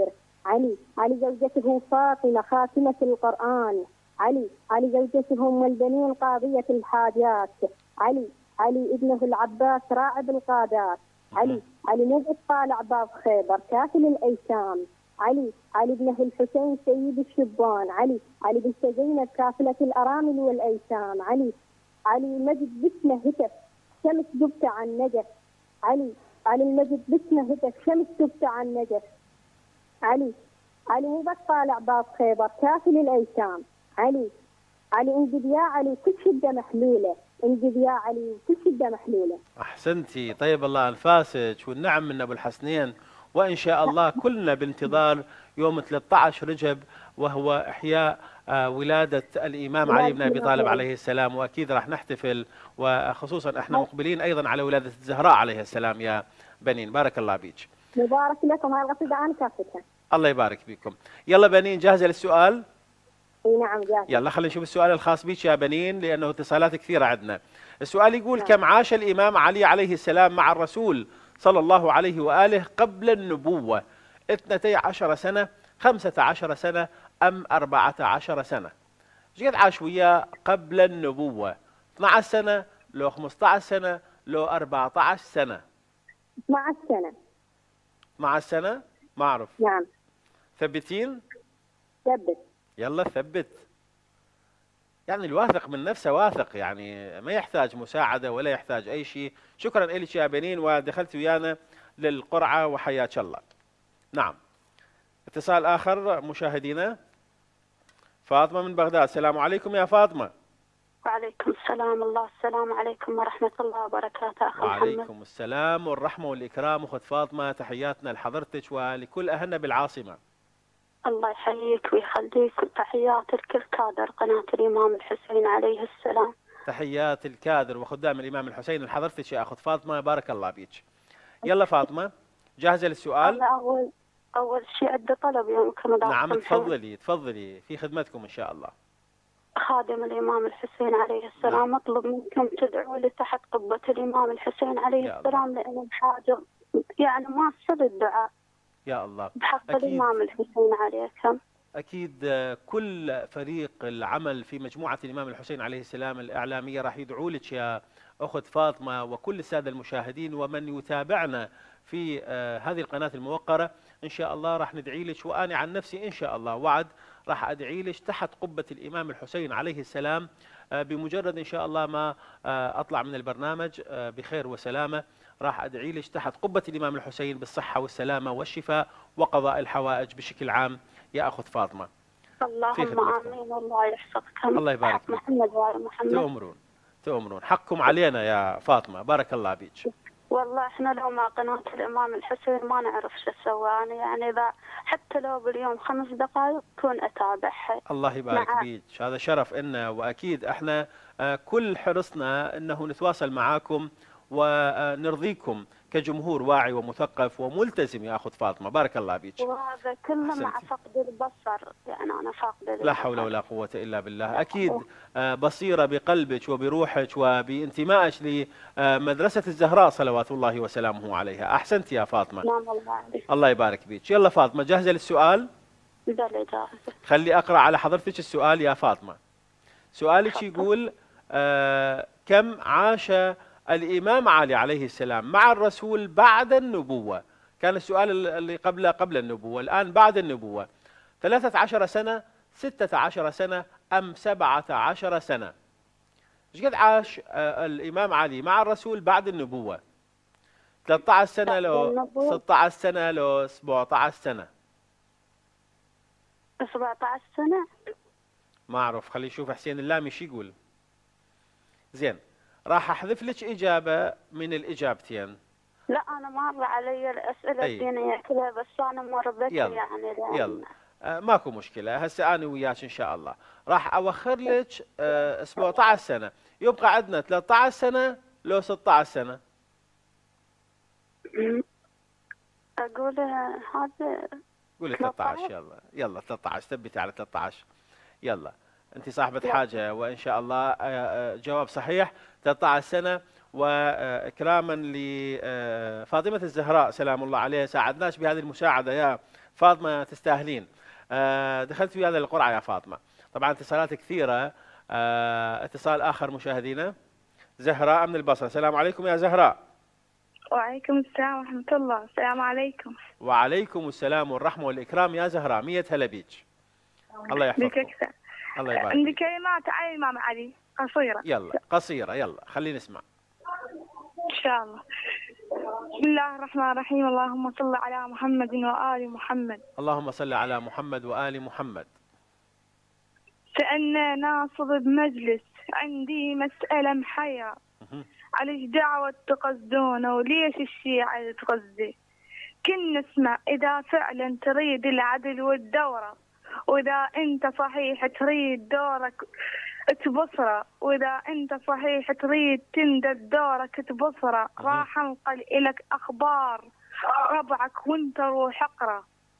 Speaker 5: علي علي زوجته فاطمة خاتمة القرآن. علي علي زوجته أم البنين قاضية الحاجات. علي علي ابنه العباس راعب القادات. علي علي نجد طالع باب خيبر كافل الأيتام. علي علي ابنه الحسين سيد الشبان. علي علي بنت زينب كافلة الأرامل والأيتام. علي علي المجد باسمه هتف شمس دبت عن نجف. علي علي المجد باسمه هتف شمس دبت عن نجف. علي علي مو بس طالع باب خيبر كافل الأيتام. علي علي انجد يا علي كل شدة محلولة. انجد يا علي كل شدة محلولة.
Speaker 1: أحسنتي، طيب الله أنفاسك، والنعم من أبو الحسنين، وإن شاء الله كلنا بانتظار يوم ثلاثة عشر رجب وهو إحياء آه، ولادة الإمام علي بن أبي طالب عليه السلام، وأكيد راح نحتفل، وخصوصا إحنا مقبلين أيضا على ولادة الزهراء عليه السلام يا بنين. بارك الله بيك.
Speaker 5: مبارك لكم، هاي القصيدة أنا كافتها.
Speaker 1: الله يبارك بكم. يلا بنين، جاهزة للسؤال؟
Speaker 5: اي نعم جاهزة.
Speaker 1: يلا خلينا نشوف السؤال الخاص بك يا بنين، لأنه اتصالات كثيرة عندنا. السؤال يقول:
Speaker 5: نعم.
Speaker 1: كم عاش الإمام علي عليه السلام مع الرسول صلى الله عليه وآله قبل النبوة؟ اثنتي عشر سنة، خمسة عشر سنة، أم أربعة عشر سنة؟ ايش قد عاش وياه قبل النبوة؟ اثنتي عشرة سنة، لو خمسة عشر سنة، لو أربعة عشر سنة؟
Speaker 5: اثنتي عشرة سنة.
Speaker 1: اثنتي عشرة سنة؟ ما أعرف.
Speaker 5: نعم.
Speaker 1: ثبتين؟
Speaker 5: ثبت.
Speaker 1: يلا ثبت. يعني الواثق من نفسه واثق، يعني ما يحتاج مساعدة ولا يحتاج أي شيء. شكرا لك يا بنين، ودخلت ويانا للقرعة وحياك الله. نعم، اتصال آخر مشاهدينا. فاطمة من بغداد، السلام عليكم يا فاطمة.
Speaker 6: وعليكم السلام، الله السلام عليكم ورحمة الله وبركاته أخي محمد.
Speaker 1: وعليكم السلام والرحمة والإكرام أخت فاطمة، تحياتنا لحضرتك ولكل أهلنا بالعاصمة.
Speaker 6: الله يحييك ويخليك، وتحيات الكل كادر قناة الإمام الحسين عليه السلام.
Speaker 1: تحيات الكادر وخدام الإمام الحسين لحضرتك يا أخت فاطمة، بارك الله بيك. يلا فاطمة، جاهزة للسؤال؟
Speaker 6: أنا أول أول شيء عندي طلب يومكم.
Speaker 1: نعم تفضلي تفضلي، في خدمتكم إن شاء الله.
Speaker 6: خادم الإمام الحسين عليه السلام، أطلب منكم تدعوا لي تحت قبة الإمام الحسين عليه السلام، لأنه بحاجة يعني ما أصل الدعاء
Speaker 1: يا الله
Speaker 6: بحق الإمام الحسين عليكم.
Speaker 1: أكيد كل فريق العمل في مجموعة الإمام الحسين عليه السلام الإعلامية راح يدعو لك يا أخت فاطمة، وكل السادة المشاهدين ومن يتابعنا في هذه القناة الموقرة إن شاء الله راح ندعي لك، وأنا عن نفسي إن شاء الله وعد راح أدعي لك تحت قبة الإمام الحسين عليه السلام بمجرد إن شاء الله ما أطلع من البرنامج بخير وسلامة. راح أدعي لك تحت قبة الإمام الحسين بالصحة والسلامة والشفاء وقضاء الحوائج بشكل عام يا أخت فاطمة.
Speaker 6: اللهم آمين، الله يحفظكم.
Speaker 1: الله يبارك فيك.
Speaker 6: محمد وآل محمد.
Speaker 1: تؤمرون تؤمرون، حقكم علينا يا فاطمة، بارك الله بيك.
Speaker 6: والله احنا لو ما قناة الإمام الحسين ما نعرف شو اسوي. انا يعني اذا حتى لو باليوم خمس دقائق كون اتابعها.
Speaker 1: الله يبارك بيك، هذا شرف لنا، واكيد احنا كل حرصنا انه نتواصل معاكم ونرضيكم كجمهور واعي ومثقف وملتزم يا اخت فاطمه، بارك الله بيك.
Speaker 6: وهذا كله مع فقد البصر، يعني انا فاقده البصر.
Speaker 1: لا حول ولا قوه الا بالله. اكيد بصيره بقلبك وبروحك وبانتمائك لمدرسه الزهراء صلوات الله وسلامه عليها. احسنت يا فاطمه.
Speaker 6: نعم الله عليك.
Speaker 1: الله يبارك بيك. يلا فاطمه، جاهزه للسؤال؟
Speaker 6: بلى جاهزه.
Speaker 1: خلي اقرا على حضرتك السؤال يا فاطمه. سؤالك يقول آه كم عاش الإمام علي عليه السلام مع الرسول بعد النبوة؟ كان السؤال اللي قبل قبل النبوة، الآن بعد النبوة. ثلاثة عشر سنة، ستة عشر سنة، أم سبعة عشر سنة؟ ايش قد عاش الإمام علي مع الرسول بعد النبوة؟ ثلاثة عشر سنة لو ستة عشر سنة لو سبعة عشر سنة؟
Speaker 6: سبعة عشر سنة؟
Speaker 1: ما أعرف، خلي نشوف حسين اللامي شو يقول. زين، راح احذف لك اجابه من الاجابتين.
Speaker 6: لا انا مر علي الاسئله
Speaker 1: أي.
Speaker 6: الدينيه كلها، بس انا مر بك
Speaker 1: يلا.
Speaker 6: يعني
Speaker 1: يلا آه ماكو مشكله، هسه انا وياك ان شاء الله راح اوخر لك آه سبعة عشر سنه، يبقى عندنا ثلاثة عشر سنه لو ستة عشر سنه.
Speaker 6: اقول هذا
Speaker 1: قولي ثلاثة عشر. يلا يلا ثلاثة عشر، ثبتي على ثلاثة عشر. يلا انت صاحبه حاجه وان شاء الله جواب صحيح. ثلاثة عشر سنه، واكراما لفاطمه الزهراء سلام الله عليها، ساعدناش بهذه المساعده يا فاطمة تستاهلين. آه دخلت ويانا للقرعة يا فاطمة. طبعا اتصالات كثيرة. آه اتصال آخر مشاهدينا، زهراء من البصرة. السلام عليكم يا زهراء.
Speaker 7: وعليكم السلام ورحمة الله. السلام عليكم.
Speaker 1: وعليكم السلام والرحمة والإكرام يا زهراء. مية هلا بيك. الله يحفظكم. الله يبارك.
Speaker 7: عندي كلمات على الإمام علي قصيرة.
Speaker 1: يلا قصيرة، يلا خلينا نسمع.
Speaker 7: إن شاء الله. بسم الله الرحمن الرحيم. اللهم صل على محمد وآل محمد.
Speaker 1: اللهم صل على محمد وآل محمد.
Speaker 7: سألنا ناصب بمجلس، عندي مسألة محيرة. عليش دعوة تقصدونه وليش الشيعة تغزي؟ كنا نسمع إذا فعلا تريد العدل والدورة، وإذا أنت صحيح تريد دورك تبصره، وإذا أنت صحيح تريد تمدد دورك تبصره، راح أنقل إلك أخبار ربعك وأنت روح اقرأ.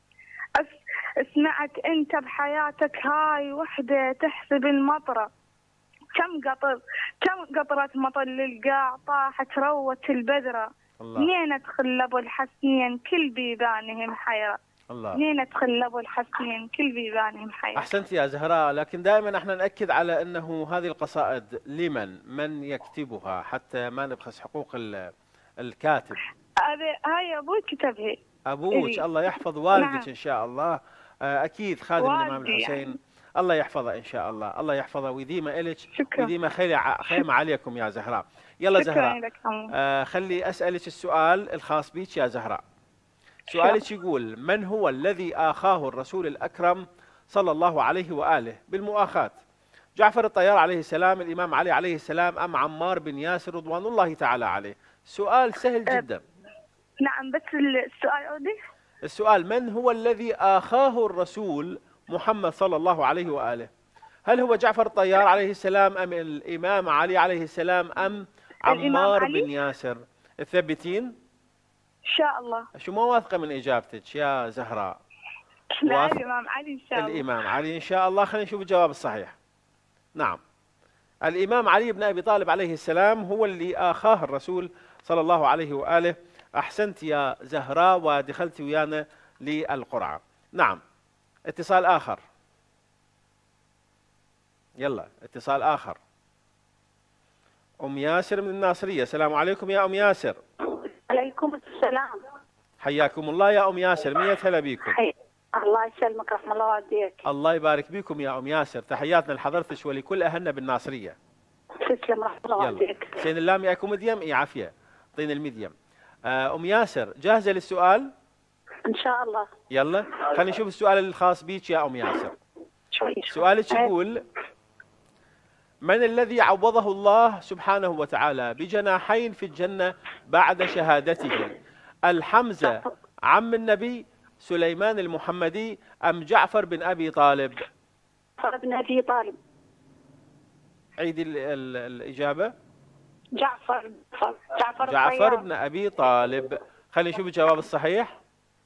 Speaker 7: سمعت أنت بحياتك هاي وحدة تحسب المطرة، كم قطر كم قطرة مطر للقاع طاحت روت البذرة. منين تخل أبو الحسنين كل بيبانهم حيرة.
Speaker 1: الله.
Speaker 7: منين تخل أبو الحسنين كل بيبانهم حيرة.
Speaker 1: أحسنت يا زهراء، لكن دائما احنا نأكد على أنه هذه القصائد لمن من يكتبها حتى ما نبخس حقوق الكاتب.
Speaker 7: هاي أبوي كتبها.
Speaker 1: أبوك إيه؟ الله يحفظ والدك. نعم. إن شاء الله. أكيد خادم الإمام الحسين يعني. الله يحفظه إن شاء الله، الله يحفظه ويديمه إلك ويديمه خيمة عليكم يا زهراء. يلا زهراء، آه خلي أسألك السؤال الخاص بك يا زهراء. سؤالك يقول: من هو الذي آخاه الرسول الأكرم صلى الله عليه وآله بالمؤاخاة؟ جعفر الطيار عليه السلام، الإمام علي عليه السلام، أم عمار بن ياسر رضوان الله تعالى عليه؟ سؤال سهل جدا.
Speaker 7: نعم بس السؤال أودي؟
Speaker 1: السؤال: من هو الذي آخاه الرسول محمد صلى الله عليه وآله؟ هل هو جعفر الطيار عليه السلام، أم الإمام علي عليه السلام، أم عمار بن ياسر؟ تثبتين؟
Speaker 7: إن شاء الله.
Speaker 1: شو ما واثقة من إجابتك يا زهراء؟
Speaker 7: لا الإمام علي إن شاء الله.
Speaker 1: الإمام علي إن شاء الله. خلينا نشوف الجواب الصحيح. نعم، الإمام علي بن أبي طالب عليه السلام هو اللي آخاه الرسول صلى الله عليه وآله. أحسنت يا زهراء ودخلت ويانا للقرعة. نعم، اتصال آخر. يلا اتصال آخر. أم ياسر من الناصرية. السلام عليكم يا أم ياسر.
Speaker 6: عليكم السلام.
Speaker 1: حياكم الله يا أم ياسر. مية هلا بيكم.
Speaker 6: حي. الله يسلمك، رحم الله والديك.
Speaker 1: الله يبارك بكم يا أم ياسر. تحياتنا لحضرتك ولكل أهلنا بالناصرية.
Speaker 6: تسلم، رحم الله والديك.
Speaker 1: سين اللامي أكو مديم. إي عافية، طين المديم. أم ياسر جاهزة للسؤال؟
Speaker 6: إن شاء الله.
Speaker 1: يلا خلينا نشوف السؤال الخاص بيك يا أم ياسر.
Speaker 6: شوي
Speaker 1: سؤالك يقول: من الذي عوضه الله سبحانه وتعالى بجناحين في الجنة بعد شهادته؟ الحمزة عم النبي، سليمان المحمدي، أم جعفر بن أبي طالب؟
Speaker 6: جعفر بن أبي طالب.
Speaker 1: عيدي الإجابة.
Speaker 6: جعفر جعفر
Speaker 1: جعفر بن أبي طالب. خلينا نشوف الجواب الصحيح.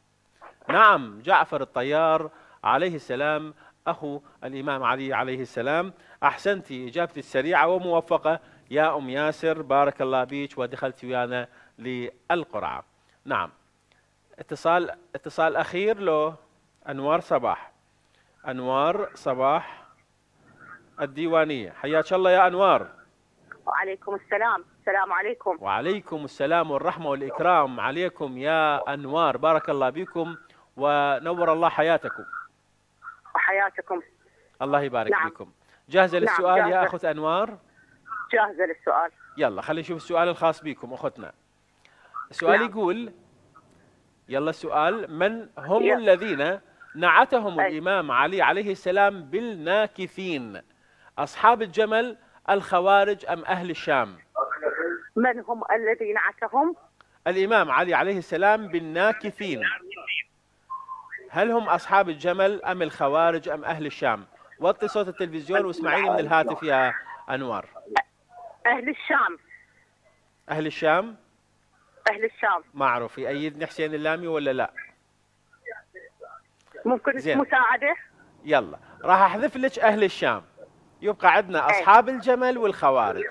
Speaker 1: نعم، جعفر الطيار عليه السلام أخو الإمام علي عليه السلام. أحسنتي، إجابتي السريعة وموفقة يا أم ياسر، بارك الله بيك ودخلت ويانا للقرعة. نعم، اتصال اتصال أخير له أنوار صباح. أنوار صباح الديوانية. حياك الله يا أنوار.
Speaker 8: وعليكم السلام. السلام عليكم.
Speaker 1: وعليكم السلام والرحمة والإكرام عليكم يا أنوار، بارك الله بكم ونور الله حياتكم.
Speaker 8: وحياتكم.
Speaker 1: الله يبارك
Speaker 8: نعم.
Speaker 1: بكم. جاهزة
Speaker 8: نعم
Speaker 1: للسؤال
Speaker 8: جاهزة.
Speaker 1: يا أخت أنوار؟
Speaker 8: جاهزة للسؤال.
Speaker 1: يلا خلينا نشوف السؤال الخاص بكم أختنا. السؤال
Speaker 8: نعم.
Speaker 1: يقول: يلا السؤال: من هم
Speaker 8: يلا.
Speaker 1: الذين نعتهم
Speaker 8: أي.
Speaker 1: الإمام علي عليه السلام بالناكثين؟ أصحاب الجمل، الخوارج، أم أهل الشام؟
Speaker 8: من هم الذين نعتهم
Speaker 1: الإمام علي عليه السلام بالناكثين؟ هل هم أصحاب الجمل أم الخوارج أم أهل الشام؟ وطي صوت التلفزيون واسمعيني من الهاتف يا أنوار.
Speaker 8: أهل الشام.
Speaker 1: أهل الشام؟
Speaker 8: أهل الشام.
Speaker 1: ما أعرف يأيدني حسين اللامي ولا لا؟
Speaker 8: ممكن
Speaker 1: زين.
Speaker 8: مساعدة؟
Speaker 1: يلا راح أحذف لك أهل الشام، يبقى عندنا أصحاب الجمل والخوارج.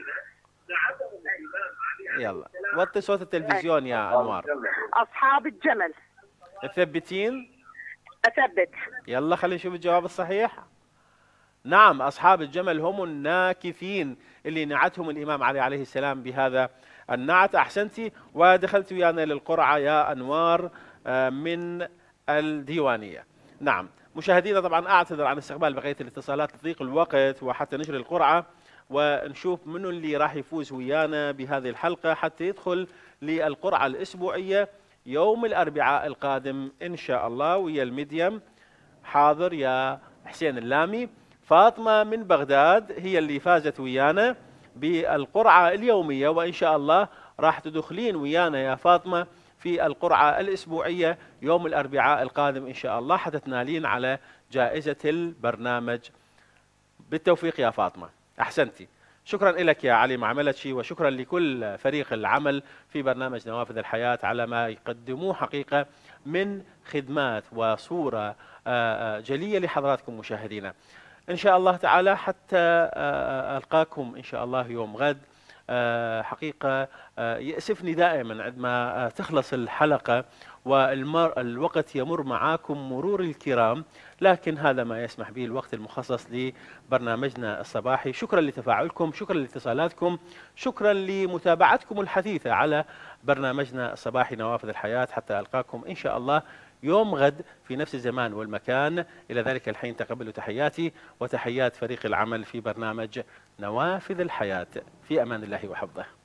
Speaker 1: يلا وطي صوت التلفزيون يا أنوار.
Speaker 8: أصحاب الجمل.
Speaker 1: تثبتين؟
Speaker 8: أثبت.
Speaker 1: يلا خلينا نشوف الجواب الصحيح. نعم، أصحاب الجمل هم الناكثين اللي نعتهم الإمام علي عليه السلام بهذا النعت. أحسنتي ودخلت ويانا للقرعة يا أنوار من الديوانية. نعم مشاهدينا، طبعا أعتذر عن استقبال بقية الاتصالات لضيق الوقت وحتى نجري القرعة ونشوف منو اللي راح يفوز ويانا بهذه الحلقة حتى يدخل للقرعة الأسبوعية يوم الأربعاء القادم إن شاء الله ويا الميديم. حاضر يا حسين اللامي. فاطمة من بغداد هي اللي فازت ويانا بالقرعة اليومية، وإن شاء الله راح تدخلين ويانا يا فاطمة في القرعة الأسبوعية يوم الأربعاء القادم إن شاء الله حتى تنالين على جائزة البرنامج. بالتوفيق يا فاطمة، أحسنتي. شكرا لك يا علي معملتشي، وشكرا لكل فريق العمل في برنامج نوافذ الحياة على ما يقدموه حقيقة من خدمات وصورة جلية لحضراتكم مشاهدينا. إن شاء الله تعالى حتى ألقاكم إن شاء الله يوم غد. حقيقة يأسفني دائما عندما تخلص الحلقة والوقت يمر معاكم مرور الكرام، لكن هذا ما يسمح به الوقت المخصص لبرنامجنا الصباحي. شكرا لتفاعلكم، شكرا لاتصالاتكم، شكرا لمتابعتكم الحثيثة على برنامجنا الصباحي نوافذ الحياة. حتى ألقاكم إن شاء الله يوم غد في نفس الزمان والمكان. إلى ذلك الحين تقبلوا تحياتي وتحيات فريق العمل في برنامج نوافذ الحياة. في أمان الله وحفظه.